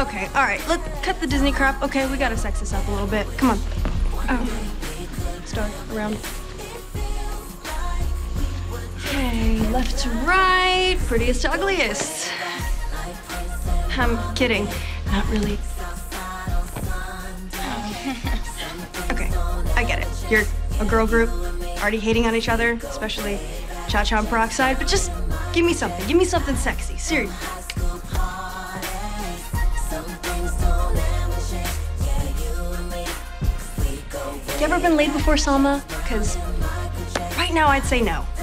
Okay, all right, let's cut the Disney crap. Okay, we gotta sex this up a little bit. Come on. Start around. Okay, left to right, prettiest to ugliest. I'm kidding, not really. Okay, I get it. You're a girl group, already hating on each other, especially Cha-Cha and Peroxide, but just give me something sexy, seriously. You ever been laid before, Salma? Because right now I'd say no.